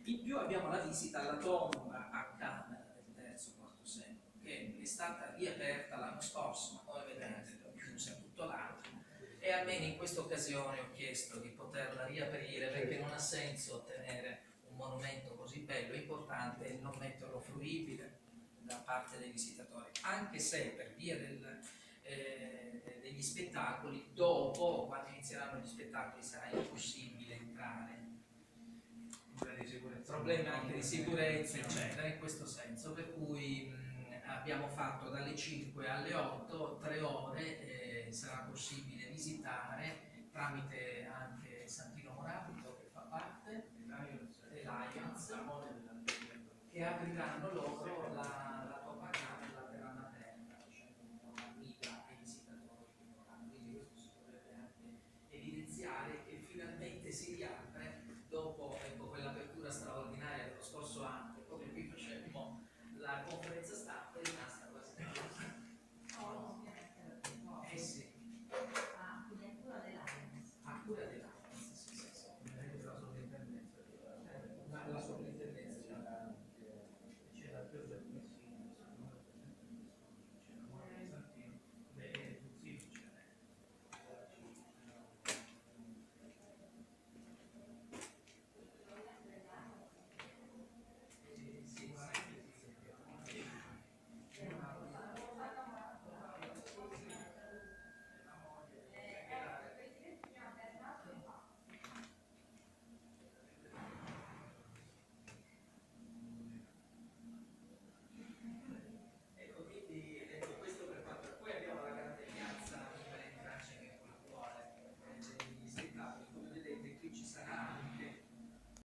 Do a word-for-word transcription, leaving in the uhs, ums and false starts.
In più abbiamo la visita alla tomba a Camera del terzo quarto secolo, che è stata riaperta l'anno scorso, ma come vedete è chiusa tutto l'anno, e almeno in questa occasione ho chiesto di poterla riaprire, perché non ha senso tenere un monumento così bello e importante e non metterlo fruibile da parte dei visitatori, anche se per via del, eh, degli spettacoli, dopo, quando inizieranno gli spettacoli, sarà impossibile entrare. Problemi anche di sicurezza, eccetera, in questo senso, per cui mh, abbiamo fatto dalle cinque alle otto, tre ore, eh, sarà possibile visitare tramite anche Santino Morabito, che fa parte, e Lions, che apriranno loro la, la Copacabana e la terrana aperta, facendo un po' la guida ai visitatori che vorranno. Quindi questo si dovrebbe anche evidenziare che finalmente si riapre dopo, ecco, quell'apertura straordinaria dello scorso anno. Proprio qui facemmo la conferenza